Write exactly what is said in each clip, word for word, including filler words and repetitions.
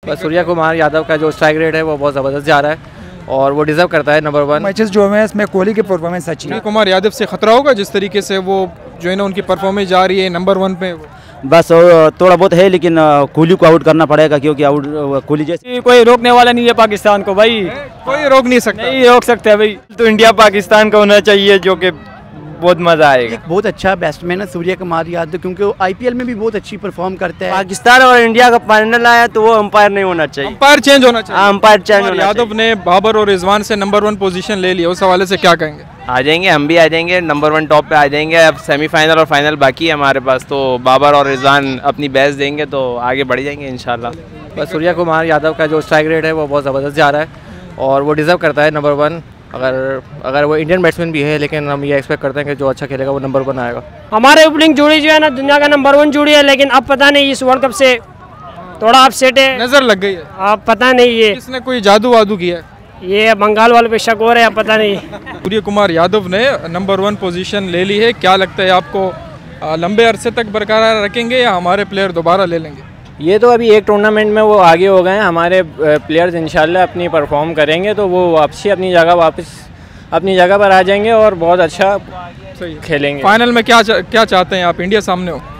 पर सूर्य कुमार यादव का जो स्ट्राइक रेट है वो बहुत ज़बरदस्त जा रहा है और वो डिजर्व करता है नंबर वन। मैचेस जो हैं इसमें कोहली की परफॉर्मेंस अच्छी है। सूर्य कुमार यादव से खतरा होगा जिस तरीके से वो जो है ना उनकी परफॉर्मेंस जा रही है नंबर वन पे? बस थोड़ा बहुत है, लेकिन कोहली को आउट करना पड़ेगा क्योंकि आउट कोहली जैसे कोई रोकने वाला नहीं है पाकिस्तान को भाई, कोई रोक नहीं सकता। नहीं रोक सकते भाई। तो इंडिया पाकिस्तान का होना चाहिए जो कि बहुत मजा आएगा। बहुत अच्छा बैट्समैन है सूर्य कुमार यादव, क्योंकि वो आईपीएल में भी बहुत अच्छी परफॉर्म करता है। पाकिस्तान और इंडिया का फाइनल आया तो वो अंपायर नहीं होना चाहिए, अंपायर चेंज होना चाहिए। अंपायर चेंज होना यादव ने बाबर और रिजवान से नंबर वन पोजीशन ले लिया, उस हवाले से क्या कहेंगे? आ जाएंगे, हम भी आ जाएंगे, नंबर वन टॉप पे आ जाएंगे। अब सेमीफाइनल और फाइनल बाकी है हमारे पास, तो बाबर और रिजवान अपनी बेस्ट देंगे तो आगे बढ़ जाएंगे इंशाल्लाह। पर सूर्य कुमार यादव का जो स्ट्राइक रेट है वो बहुत ज़बरदस्त जा रहा है और वो डिजर्व करता है नंबर वन। अगर अगर वो इंडियन बैट्समैन भी है, लेकिन हम ये एक्सपेक्ट करते हैं कि जो अच्छा खेलेगा वो नंबर वन आएगा। हमारे ओपनिंग जोड़ी जो है ना दुनिया का नंबर वन जोड़ी है, लेकिन अब पता नहीं इस वर्ल्ड कप से थोड़ा अपसेट है, नजर लग गई है। अब पता नहीं ये किसने कोई जादू वादू किया, ये बंगाल वाले पे शक हो रहा है, पता नहीं। सूर्य कुमार यादव ने नंबर वन पोजीशन ले ली है, क्या लगता है आपको लंबे अरसे तक बरकरार रखेंगे या हमारे प्लेयर दोबारा ले लेंगे? ये तो अभी एक टूर्नामेंट में वो आगे हो गए हैं, हमारे प्लेयर्स इंशाल्लाह अपनी परफॉर्म करेंगे तो वो वापसी अपनी जगह वापस अपनी जगह पर आ जाएंगे और बहुत अच्छा खेलेंगे। फाइनल में क्या चा, क्या चाहते हैं आप? इंडिया सामने हो,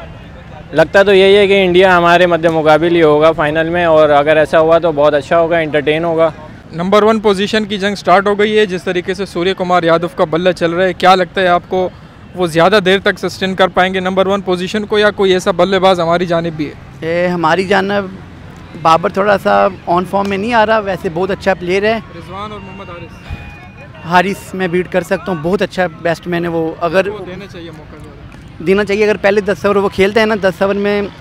लगता तो यही है कि इंडिया हमारे मध्य मुकाबिल ही होगा फाइनल में, और अगर ऐसा हुआ तो बहुत अच्छा होगा, एंटरटेन होगा। नंबर वन पोजीशन की जंग स्टार्ट हो गई है, जिस तरीके से सूर्य कुमार यादव का बल्ला चल रहा है, क्या लगता है आपको वो ज़्यादा देर तक सस्टेन कर पाएंगे नंबर वन पोजीशन को, या कोई ऐसा बल्लेबाज हमारी जानिब भी है? ये हमारी जानिब बाबर थोड़ा सा ऑन फॉर्म में नहीं आ रहा, वैसे बहुत अच्छा प्लेयर है। रिजवान और मोहम्मद हारिस हारिस मैं बीट कर सकता हूँ, बहुत अच्छा बैट्समैन है वो। अगर देना चाहिए मौका, देना चाहिए। अगर पहले दस ओवर वो खेलते हैं ना, दस ओवर में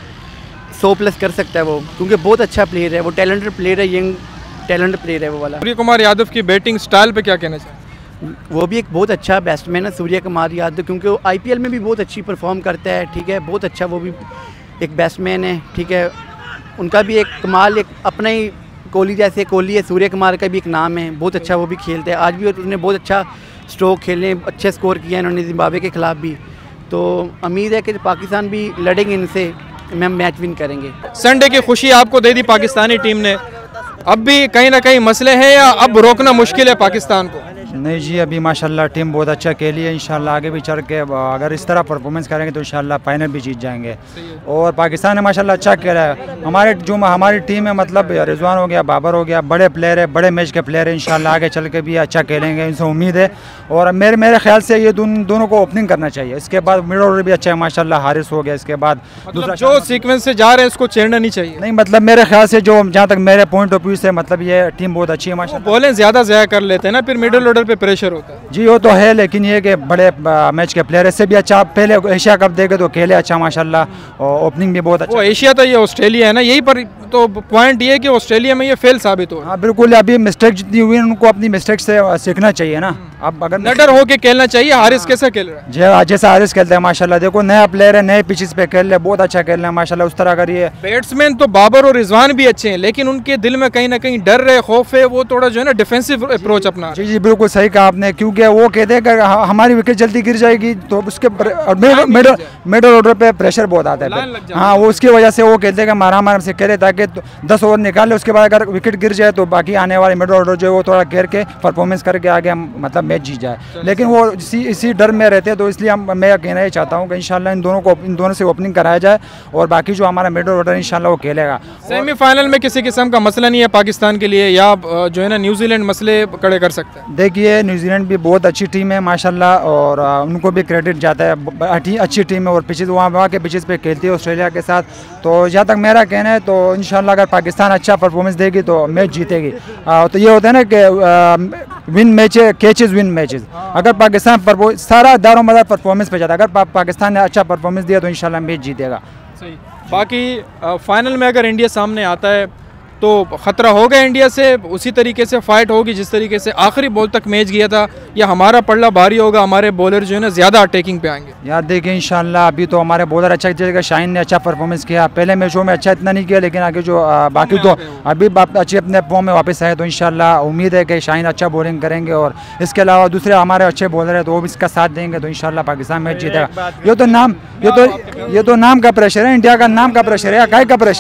सौ प्लस कर सकता है वो, क्योंकि बहुत अच्छा प्लेयर है वो, टैलेंटेड प्लेयर है, यंग टैलेंटेड प्लेयर है वो वाला। सूर्य कुमार यादव की बैटिंग स्टाइल पे क्या कहना चाहिए? वो भी एक बहुत अच्छा बैट्समैन है सूर्य कुमार यादव, क्योंकि वो आईपीएल में भी बहुत अच्छी परफॉर्म करता है, ठीक है, बहुत अच्छा वो भी एक बैट्समैन है, ठीक है। उनका भी एक कमाल, एक अपना ही कोहली जैसे कोहली है, सूर्य कुमार का भी एक नाम है, बहुत अच्छा वो भी खेलते हैं। आज भी उन्होंने बहुत अच्छा स्ट्रोक खेले, अच्छे स्कोर किया इन्होंने जिम्बाब्वे के खिलाफ भी, तो उम्मीद है कि पाकिस्तान भी लड़ेंगे इनसे, हम मैच विन करेंगे। संडे की खुशी आपको दे दी पाकिस्तानी टीम ने, अब भी कहीं ना कहीं मसले हैं या अब रोकना मुश्किल है पाकिस्तान को? नहीं जी, अभी माशाल्लाह टीम बहुत अच्छा खेली है, इंशाल्लाह आगे भी चल के अगर इस तरह परफॉर्मेंस करेंगे तो इंशाल्लाह फाइनल भी जीत जाएंगे। और पाकिस्तान ने माशाल्लाह अच्छा खेला है। हमारे जो हमारी टीम है, मतलब रिजवान हो गया, बाबर हो गया, बड़े प्लेयर है, बड़े मैच के प्लेयर है, इंशाल्लाह आगे चल के भी अच्छा खेलेंगे, इनसे उम्मीद है। और मेरे मेरे ख्याल से ये दोनों दोनों को ओपनिंग करना चाहिए, इसके बाद मिडल ऑर्डर भी अच्छा है माशाल्लाह, हारिस हो गया, इसके बाद दूसरा जो सीक्वेंस से जा रहे हैं इसको छेड़ना नहीं चाहिए। नहीं, मतलब मेरे ख्याल से जो जहाँ तक मेरे पॉइंट ऑफ व्यू से मतलब ये टीम बहुत अच्छी है माशाल्लाह। बॉलें ज़्यादा ज़्यादा कर लेते हैं ना, फिर मिडल ऑर्डर पे प्रेशर होता है। जी वो तो है, लेकिन ये कि बड़े मैच के प्लेयर इससे भी अच्छा, पहले एशिया कप देखे तो खेले अच्छा माशाल्लाह, और ओपनिंग भी बहुत अच्छा। वो एशिया तो ये ऑस्ट्रेलिया है ना, यही पर तो पॉइंट ये है कि ऑस्ट्रेलिया में ये फेल साबित हो। हाँ बिल्कुल, अभी मिस्टेक जितनी हुई है उनको अपनी मिस्टेक से सीखना चाहिए ना। अब अगर नडर होके खेलना चाहिए। हारिस कैसा खेल रहा है? जैसा हारिस खेलते हैं माशाल्लाह, देखो नया प्लेयर है, नए पिचेस पे खेल रहे हैं, बहुत अच्छा खेल रहे हैं माशाल्लाह। उस तरह अगर ये बैट्समैन तो बाबर और रिजवान भी अच्छे हैं, लेकिन उनके दिल में कहीं ना कहीं डर है, खौफ है, वो थोड़ा जो है ना डिफेंसिव अप्रोच अपना। जी जी बिल्कुल सही कहा आपने, क्योंकि वो कहते हैं कि हमारी विकेट जल्दी गिर जाएगी तो उसके मिडल मिडल ऑर्डर पे प्रेशर बहुत आता है। हाँ, वो उसकी वजह से वो कहते हैं कि मारा मारा से खेले ताकि दस ओवर निकाल ले, उसके बाद अगर विकेट गिर जाए तो बाकी आने वाले मिडल ऑर्डर जो है वो थोड़ा घेर के परफॉर्मेंस करके आगे मतलब मैच जीत जाए, लेकिन वो इसी इसी डर में रहते हैं। तो इसलिए हम मैं कहना ही चाहता हूँ कि इंशाल्लाह इन दोनों को इन दोनों से ओपनिंग कराया जाए और बाकी जो हमारा मिडल ऑर्डर इंशाल्लाह वो खेलेगा। सेमीफाइनल में किसी किस्म का मसला नहीं है पाकिस्तान के लिए, या जो है ना न्यूजीलैंड मसले खड़े कर सकता है? देखिए न्यूजीलैंड भी बहुत अच्छी टीम है माशाल्लाह, और उनको भी क्रेडिट जाता है, अच्छी टीम है और पिचेस वहाँ वहाँ के पिचेस पे खेलती है ऑस्ट्रेलिया के साथ। तो जहाँ तक मेरा कहना है तो इंशाल्लाह अगर पाकिस्तान अच्छा परफॉर्मेंस देगी तो मैच जीतेगी। तो ये होता है ना कि win match catches win matches, अगर पाकिस्तान सारा दारोमदार परफॉर्मेंस पे जाता है, अगर पा, पाकिस्तान ने अच्छा परफॉर्मेंस दिया तो इंशाल्लाह मैच जीतेगा। सही। बाकी फाइनल में अगर इंडिया सामने आता है तो ख़तरा होगा इंडिया से, उसी तरीके से फाइट होगी जिस तरीके से आखिरी बॉल तक मैच गया था, या हमारा पल्ला भारी होगा, हमारे बॉलर जो है ना ज़्यादा अटैकिंग पे आएंगे? यार देखिए इंशाल्लाह अभी तो हमारे बॉलर अच्छा खेलेगा, शाहीन ने अच्छा परफॉर्मेंस किया, पहले मैचों में अच्छा इतना नहीं किया, लेकिन आगे जो आ, बाकी तो अभी अच्छे अपने फॉर्म में वापस आए, तो इंशाल्लाह उम्मीद है कि शाहीन अच्छा बॉलिंग करेंगे और इसके अलावा दूसरे हमारे अच्छे बॉलर है तो वो भी इसका साथ देंगे, तो इंशाल्लाह पाकिस्तान मैच जीतेगा। ये तो नाम ये तो ये तो नाम का प्रेशर है, इंडिया का नाम का प्रेशर है, काय का प्रेशर?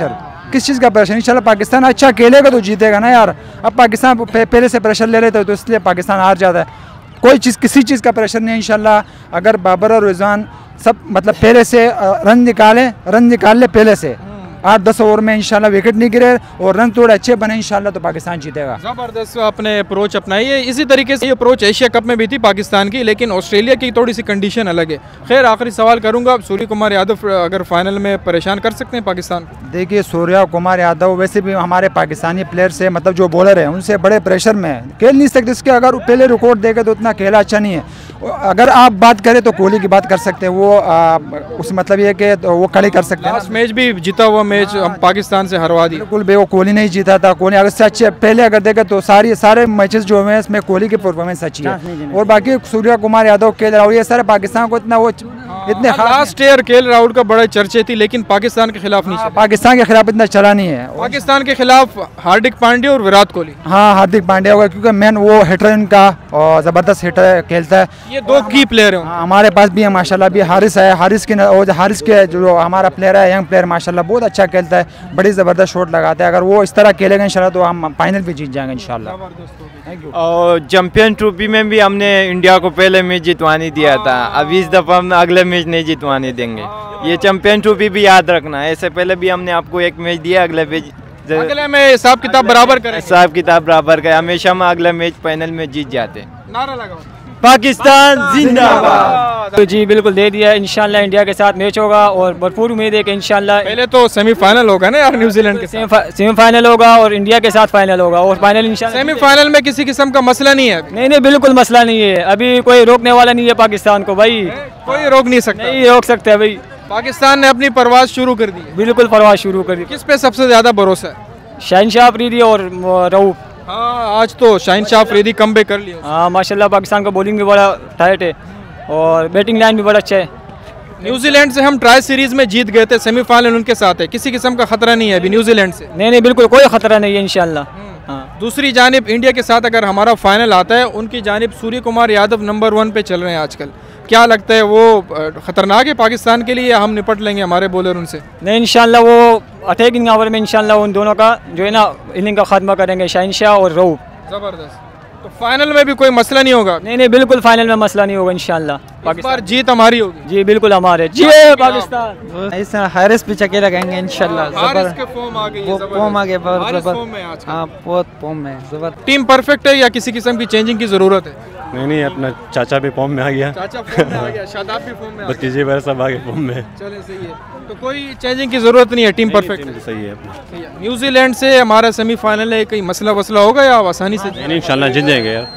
किस चीज़ का प्रेशर? इंशाल्लाह पाकिस्तान अच्छा खेलेगा तो जीतेगा ना यार। अब पाकिस्तान पहले से प्रेशर ले रहे थे तो इसलिए पाकिस्तान हार जाता है। कोई चीज़ किसी चीज़ का प्रेशर नहीं है। इंशाल्लाह अगर बाबर और रिजवान सब मतलब पहले से रन निकाले रन निकाल ले पहले से आठ दस ओवर में इंशाल्लाह विकेट नहीं गिरे और रन थोड़े अच्छे बने इंशाल्लाह तो पाकिस्तान जीतेगा। ज़बरदस्त आपने अप्रोच अपनाई है। इसी तरीके से ये अप्रोच एशिया कप में भी थी पाकिस्तान की, लेकिन ऑस्ट्रेलिया की थोड़ी सी कंडीशन अलग है। खैर आखिरी सवाल करूंगा, सूर्य कुमार यादव अगर फाइनल में परेशान कर सकते हैं पाकिस्तान? देखिए सूर्या कुमार यादव वैसे भी हमारे पाकिस्तानी प्लेयर से मतलब जो बॉलर है उनसे बड़े प्रेशर में खेल नहीं सकते। इसके अगर पहले रिकॉर्ड देखे तो उतना खेला अच्छा नहीं है। अगर आप बात करें तो कोहली की बात कर सकते हैं, वो आ, उस मतलब ये कि तो वो खड़े कर सकते हैं। लास्ट मैच भी जीता हुआ मैच हम पाकिस्तान से हरवा दिया। बिल्कुल भी वो कोहली नहीं जीता था। कोहली अगर से अच्छे पहले अगर देखे तो सारी सारे मैचेस जो हुए हैं इसमें कोहली की परफॉर्मेंस अच्छी है। और बाकी सूर्या कुमार यादव, के एल राहुल, ये सारे पाकिस्तान को इतना वो इतने लास्ट ईयर के एल राहुल का बड़ा चर्चे थी, लेकिन पाकिस्तान के खिलाफ नहीं चला। पाकिस्तान के खिलाफ इतना चला नहीं है। पाकिस्तान के खिलाफ हार्दिक पांड्या और विराट कोहली। हाँ हार्दिक पांड्या होगा क्योंकि मेन वो हिटर इनका और ज़बरदस्त हिटर खेलता है। ये दो की प्लेयर है। हमारे पास भी है माशाल्लाह भी हारिस है। हारिस की और हारिस के जो हमारा प्लेयर है यंग प्लेयर माशाल्लाह बहुत अच्छा खेलता है, बड़ी ज़बरदस्त शॉट लगाता है। अगर वो इस तरह खेलेगा इंशाल्लाह तो हम फाइनल भी जीत जाएंगे इंशाल्लाह। और चैंपियन ट्रॉफी में भी हमने इंडिया को पहले मैच जितवाने दिया था, अब इस दफ़ा हम अगले मैच नहीं जितवाने देंगे। ये चैंपियन ट्रॉफी भी याद रखना है। इससे पहले भी हमने आपको एक मैच दिया, अगले मैच अगले में हिसाब किताब बराबर करें। हिसाब किताब बराबर का हमेशा हम अगले मैच फाइनल में जीत जाते। नारा लगाओ पाकिस्तान जिंदाबाद। तो जी बिल्कुल दे दिया। इंशाल्लाह इंडिया के साथ मैच होगा और भरपूर उम्मीद है कि इंशाल्लाह पहले तो सेमीफाइनल होगा ना यार न्यूजीलैंड के साथ। सेमीफाइनल होगा और इंडिया के साथ फाइनल होगा और फाइनल इंशाल्लाह। सेमीफाइनल में किसी किस्म का मसला नहीं है? नहीं नहीं बिल्कुल मसला नहीं है। अभी कोई रोकने वाला नहीं है पाकिस्तान को भाई, कोई रोक नहीं सकता। नहीं रोक सकते भाई। पाकिस्तान ने अपनी परवाज शुरू कर दी। बिल्कुल परवाज शुरू कर दी। किस पे सबसे ज्यादा भरोसा है? शहनशाह अफरीदी और रऊफ। हाँ आज तो शहनशाह अफरीदी कम बैक कर लिया। हाँ माशाल्लाह पाकिस्तान का बॉलिंग भी बड़ा टाइट है और बैटिंग लाइन भी बड़ा अच्छा है। न्यूजीलैंड से हम ट्राई सीरीज में जीत गए थे, सेमीफाइनल उनके साथ है, किसी किस्म का खतरा नहीं है अभी न्यूजीलैंड से? नहीं नहीं बिल्कुल कोई खतरा नहीं है इंशाल्लाह। हाँ। दूसरी जानिब इंडिया के साथ अगर हमारा फाइनल आता है, उनकी जानिब सूर्य कुमार यादव नंबर वन पे चल रहे हैं आजकल, क्या लगता है वो खतरनाक है पाकिस्तान के लिए या हम निपट लेंगे हमारे बॉलर उनसे? नहीं इंशाल्लाह वो अटैकिंग ओवर में इंशाल्लाह उन दोनों का जो है ना इनिंग का खात्मा करेंगे, शहनशाह और रऊफ। जबरदस्त। तो फाइनल में भी कोई मसला नहीं होगा? नहीं नहीं बिल्कुल फाइनल में मसला नहीं होगा इंशाल्लाह। इस बार जीत हमारी होगी। जी बिल्कुल हमारे जी पाकिस्तान। इस हारिस पे चके लगाएंगे इंशाल्लाह। हारिस के फॉर्म आ गई है, फॉर्म आ गया हारिस फॉर्म में आज। हां बहुत फॉर्म में जबरदस्त। टीम परफेक्ट है या किसी किस्म की चेंजिंग की जरूरत है? नहीं नहीं अपना चाचा भी फॉर्म में आ गया। चाचा फॉर्म में आ गया, शादाब भी फॉर्म में आ गया, भतीजे वगैरह सब आ गए फॉर्म में। चले सही है, तो कोई चेंजिंग की जरूरत नहीं है, टीम परफेक्ट है। सही है अपना। न्यूजीलैंड से हमारा सेमीफाइनल है, कोई मसला वसला होगा या आसानी से? नहीं इंशाल्लाह जीत जाएंगे यार।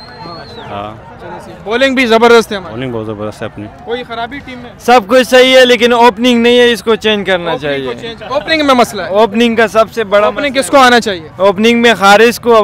हाँ बॉलिंग भी जबरदस्त है हमारी। बॉलिंग बहुत जबरदस्त है अपनी। कोई खराबी टीम में? सब कुछ सही है लेकिन ओपनिंग नहीं है, इसको चेंज करना चाहिए। ओपनिंग में मसला है। ओपनिंग का सबसे बड़ा ओपनिंग किसको आना चाहिए? ओपनिंग में हारिस को,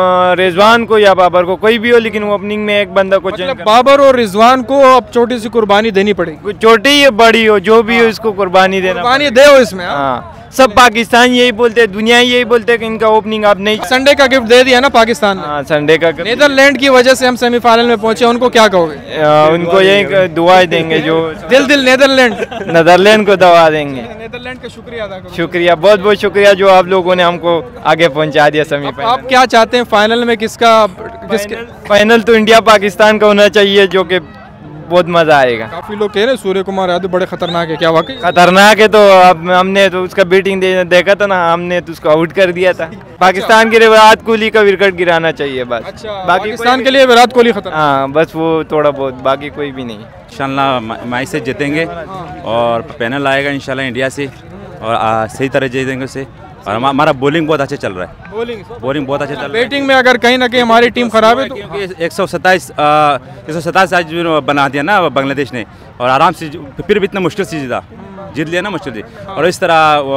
रिजवान को या बाबर को, कोई भी हो, लेकिन ओपनिंग में एक बंदा को चेंज मतलब बाबर और रिजवान को अब छोटी सी कुर्बानी देनी पड़ेगी। छोटी या बड़ी हो जो भी हो इसको कुर्बानी देना, कुर्बानी दे इसमें। हाँ सब पाकिस्तान यही बोलते हैं, दुनिया यही बोलते हैं कि इनका ओपनिंग आप नहीं। संडे का गिफ्ट दे दिया ना पाकिस्तान ने। हाँ संडे का। नीदरलैंड की वजह से हम सेमीफाइनल में पहुंचे, उनको क्या कहोगे? उनको यही दुआएं देंगे जो दिल दिल नीदरलैंड नीदरलैंड को दवा देंगे। नीदरलैंड का शुक्रिया अदा करो। शुक्रिया, बहुत बहुत शुक्रिया जो आप लोगों ने हमको आगे पहुंचा दिया सेमीफाइनल। आप क्या चाहते हैं फाइनल में किसका? किसके फाइनल तो इंडिया पाकिस्तान का होना चाहिए, जो कि बहुत मजा आएगा। काफी लोग कह रहे हैं सूर्य कुमार यादव बड़े खतरनाक है, क्या वाकई? खतरनाक है तो अब हमने तो उसका बैटिंग दे, देखा था ना, हमने तो उसको आउट कर दिया था। पाकिस्तान के लिए विराट कोहली का विकेट गिराना चाहिए बस। अच्छा, बाकी पाकिस्तान के लिए विराट कोहली खतरनाक। हाँ बस वो थोड़ा बहुत, बाकी कोई भी नहीं। इंशाल्लाह मैच से जीतेंगे और पैनल आएगा इंशाल्लाह इंडिया से और आ, सही तरह जीतेंगे उसे। और हमारा बॉलिंग बहुत अच्छा चल रहा है। बॉलिंग बॉलिंग बहुत अच्छा चल रहा है। बैटिंग में अगर कहीं ना कहीं हमारी टीम खराब है तो एक सौ सत्ताईस एक सौ सत्ताईस आज बना दिया ना बांग्लादेश ने, और आराम से फिर भी इतना मुश्किल से जीता जीत लिया ना, मुश्किल से। और इस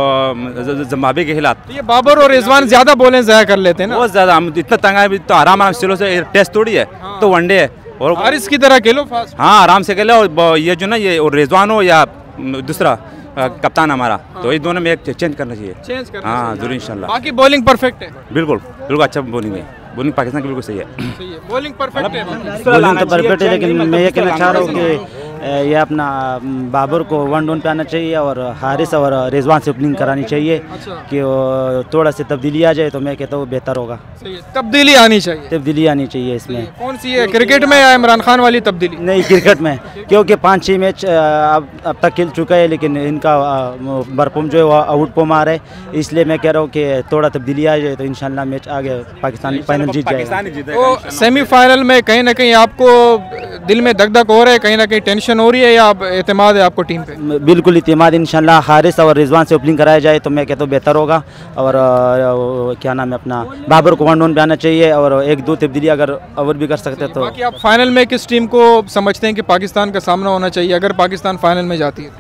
तरह जिम्बाब्वे के खिलाफ ये बाबर और रिजवान ज्यादा बॉलें ज़ाया कर लेते हैं ना, बहुत ज्यादा। हम इतना तंग है तो आराम आराम से से टेस्ट थोड़ी है तो वनडे है, और हारिस की तरह खेलो फास्ट। हाँ आराम से खेलो। और ये जो ना ये और रिजवान हो या दूसरा कप्तान हमारा, तो ये दोनों में एक चेंज करना चाहिए। चेंज करना हाँ जरूर इंशाल्लाह। बाकी बॉलिंग परफेक्ट है। बिल्कुल बिल्कुल अच्छा बॉलिंग है, बॉलिंग पाकिस्तान की बिल्कुल सही है। बॉलिंग परफेक्ट है। बॉलिंग तो परफेक्ट है, लेकिन मैं ये कहना चाह रहा हूँ कि ये अपना बाबर को वन डाउन पे आना चाहिए और हारिस और रिजवान से ओपनिंग करानी चाहिए कि वो थोड़ा सी तब्दीली आ जाए तो मैं कहता हूँ बेहतर होगा। तब्दीली आनी चाहिए, तब्दीली आनी चाहिए इसमें। कौन सी है, क्रिकेट में या इमरान खान वाली तब्दीली? नहीं, क्रिकेट में, क्योंकि पाँच छः मैच अब अब तक खेल चुका है लेकिन इनका बरपुम जो है वो आउट पोम आ रहा है, इसलिए मैं कह रहा हूँ कि थोड़ा तब्दीली आ जाए तो इंशाल्लाह मैच आगे पाकिस्तान फाइनल जीत जाएगा। तो सेमीफाइनल में कहीं ना कहीं आपको दिल में दग दग हो रहा है, कहीं ना कहीं टेंशन हो रही है, या आप एतमाद है आपको टीम पे? बिल्कुल इत्मीनान, इंशाल्लाह हारिस और रिजवान से ओपनिंग कराया जाए तो मैं कहता हूँ बेहतर होगा। और आ, क्या नाम है अपना बाबर को वन डाउन पे आना चाहिए और एक दो तब्दीली अगर और भी कर सकते तो। बाकी आप फाइनल में किस टीम को समझते हैं कि पाकिस्तान का सामना होना चाहिए अगर पाकिस्तान फाइनल में जाती है?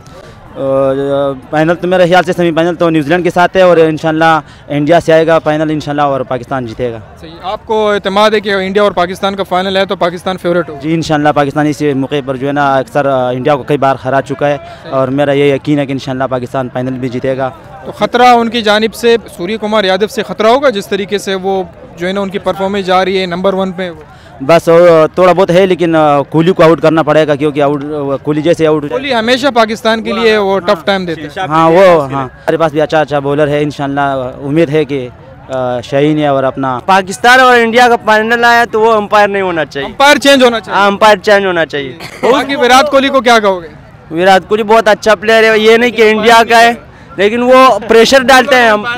फाइनल तो मेरे ख्याल से सेमीफाइनल तो न्यूजीलैंड के साथ है और इंशाल्लाह इंडिया से आएगा फाइनल इंशाल्लाह और पाकिस्तान जीतेगा। सही, आपको एतमाद है कि इंडिया और पाकिस्तान का फाइनल है तो पाकिस्तान फेवरेट हो? जी इंशाल्लाह, पाकिस्तान इस मौके पर जो है ना अक्सर इंडिया को कई बार हरा चुका है और मेरा ये यकीन है कि इंशाल्लाह पाकिस्तान फाइनल भी जीतेगा। तो ख़तरा उनकी जानिब से सूर्य कुमार यादव से ख़तरा होगा जिस तरीके से वो जो है ना उनकी परफॉर्मेंस जा रही है नंबर वन पे? बस थोड़ा बहुत है लेकिन कोहली को आउट करना पड़ेगा क्योंकि आउट कोहली जैसे आउट कोहली हमेशा पाकिस्तान के लिए वो टफ टाइम देते हैं। हाँ वो हाँ हमारे पास भी अच्छा अच्छा बॉलर है, इंशाल्लाह उम्मीद है कि शाहीन है। और अपना पाकिस्तान और इंडिया का फाइनल आया तो वो अंपायर नहीं होना चाहिए, अंपायर चेंज होना चाहिए। अंपायर चेंज होना चाहिए। बाकी विराट कोहली को क्या कहोगे? विराट कोहली बहुत अच्छा प्लेयर है, ये नहीं कि इंडिया का है लेकिन वो प्रेशर डालते हैं। हम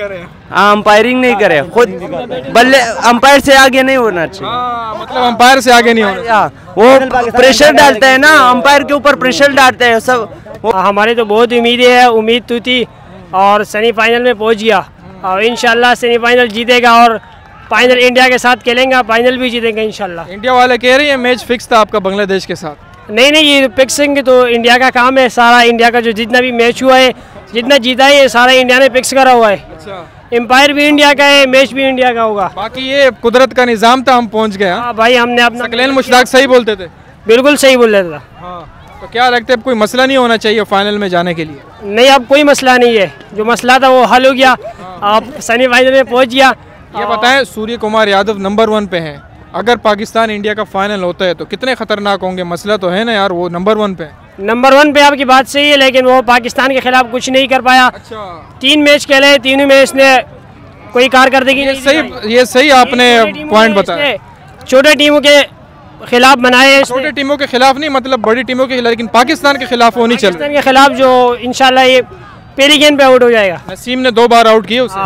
हाँ अंपायरिंग नहीं करे, खुद बल्ले अंपायर से आगे नहीं होना चाहिए। मतलब अंपायर से आगे नहीं होना, वो प्रेशर डालते हैं ना, अंपायर के ऊपर प्रेशर डालते हैं सब। हमारे तो बहुत उम्मीदें है, उम्मीद तो थी और सेमीफाइनल में पहुंच गया और इंशाल्लाह सेमीफाइनल जीतेगा और फाइनल इंडिया के साथ खेलेंगे, फाइनल भी जीतेंगे इंशाल्लाह। इंडिया वाले कह रही है मैच फिक्स था आपका बांग्लादेश के साथ? नहीं नहीं, ये फिक्सिंग तो इंडिया का काम है, सारा इंडिया का जो जितना भी मैच हुआ है, जितना जीता है, ये सारा इंडिया ने फिक्स करा हुआ है। अच्छा, एम्पायर भी इंडिया का है, मैच भी इंडिया का होगा। बाकी ये कुदरत का निज़ाम था, हम पहुंच गए। हाँ भाई, हमने अपना सकलैन मुश्ताक सही बोलते थे? बिल्कुल सही बोल रहा था। हाँ, तो क्या लगता है अब कोई मसला नहीं होना चाहिए फाइनल में जाने के लिए? नहीं, अब कोई मसला नहीं है, जो मसला था वो हल हो गया, अब सेमीफाइनल में पहुंच गया। ये बताएं, सूर्य कुमार यादव नंबर वन पे हैं, अगर पाकिस्तान इंडिया का फाइनल होता है तो कितने खतरनाक होंगे? मसला तो है ना यार, वो नंबर वन पे नंबर वन पे आपकी बात सही है, लेकिन वो पाकिस्तान के खिलाफ कुछ नहीं कर पाया। अच्छा, तीन मैच खेले, तीनों मैच ने कोई कारकर्दगी नहीं। सही, ये सही आपने पॉइंट बताया। छोटे टीमों के खिलाफ बनाए, छोटे टीमों के खिलाफ नहीं, मतलब बड़ी टीमों के खिलाफ, लेकिन पाकिस्तान के खिलाफ वो नहीं चल पाकिस्तान के खिलाफ जो इंशाल्लाह ये पहली गेंद पे आउट हो जाएगा। नसीम ने दो बार आउट किए उसे।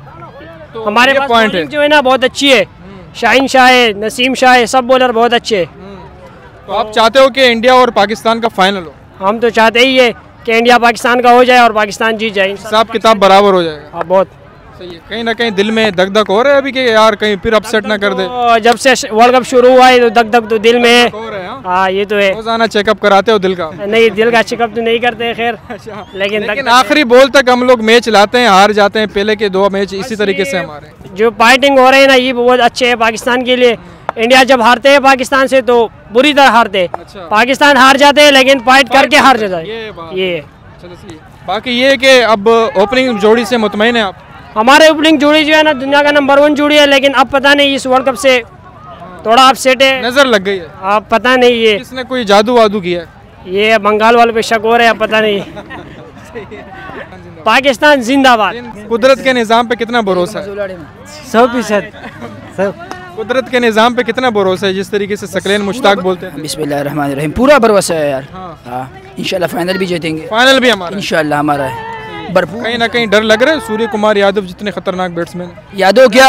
तो हमारे पास पॉइंट है जो है ना बहुत अच्छी है, शाहीन शाह है, नसीम शाह है, सब बॉलर बहुत अच्छे हैं। तो आप चाहते हो कि इंडिया और पाकिस्तान का फाइनल हो? हम तो चाहते ही है कि इंडिया पाकिस्तान का हो जाए और पाकिस्तान जीत जाए, हिसाब किताब बराबर हो जाएगा। हाँ बहुत सही है। कहीं ना कहीं दिल में दग दग हो रहा है अभी कि यार कहीं फिर अपसेट ना कर दे? तो जब से वर्ल्ड कप शुरू हुआ है तो दग दग तो दिल में है। हाँ ये तो है। रोजाना चेकअप कराते हो दिल का? नहीं, दिल का चेकअप तो नहीं करते खैर, लेकिन लेकिन आखिरी बॉल तक हम लोग मैच लाते हैं, हार जाते हैं। पहले के दो मैच इसी तरीके से हमारे जो फाइटिंग हो रहे हैं ना, ये बहुत अच्छे है पाकिस्तान के लिए। इंडिया जब हारते हैं पाकिस्तान से तो बुरी तरह हारते हैं। अच्छा। पाकिस्तान हार जाते हैं लेकिन फाइट करके हार जाता है, ये बाकी ये कि अब ओपनिंग जोड़ी से मुतमईन है आप? हमारे ओपनिंग जोड़ी जो है ना दुनिया का नंबर वन जोड़ी है, लेकिन अब पता नहीं इस वर्ल्ड कप से थोड़ा अपसेट है, नजर लग गई है। अब पता नहीं ये किसने कोई जादू वादू किया है? ये बंगाल वालों पे शक हो रहा है, अब पता नहीं। पाकिस्तान जिंदाबाद। कुदरत के निज़ाम पे कितना भरोसा है? सौ फीसद। कुदरत के निज़ाम पे कितना भरोसा है जिस तरीके से सकलैन मुश्ताक बोलते हैं? बिस्मिल्लाहिर्रहमानिर्रहीम, पूरा भरोसा है यार। हाँ इंशाल्लाह फाइनल भी जीतेंगे। फाइनल भी हमारा इंशाल्लाह हमारा है। भरपूर। कहीं ना कहीं डर लग रहा है सूर्य कुमार यादव जितने खतरनाक बैट्समैन? यादव क्या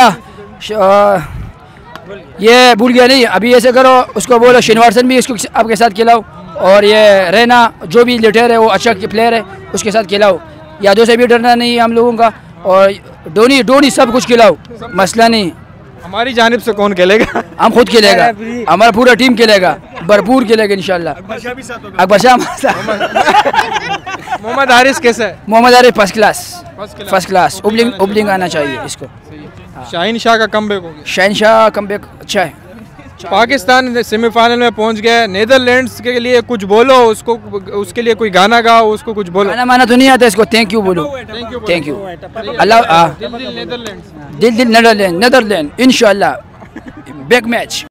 ये भूल गया नहीं, अभी ऐसे करो उसको बोलो शनिवारसन भी इसको आपके साथ खिलाओ, और ये रैना जो भी लिटर है वो अच्छा प्लेयर है उसके साथ खिलाओ। यादव से भी डरना नहीं है हम लोगों का, और धोनी धोनी सब कुछ खिलाओ, मसला नहीं। हमारी जानिब से कौन खेलेगा? हम खुद खेलेगा, हमारा पूरा टीम खेलेगा, भरपूर खेलेगा इंशाल्लाह। अकबर शाह मोहम्मद हारिस कैसा है? Mohammad Haris first class, first class. Opening opening आना चाहिए इसको। शाहीन शाह का कमबैक हो गया? शाहीन शाह कमबैक अच्छा है। पाकिस्तान सेमीफाइनल में पहुंच गया, नीदरलैंड्स के लिए कुछ बोलो उसको, उसके लिए कोई गाना गाओ, उसको कुछ बोलो। गाना माना तो नहीं आता इसको, थैंक यू बोलो। थैंक यू अल्लाह। दिल दिल नीदरलैंड, नीदरलैंड इंशाल्लाह बैक मैच।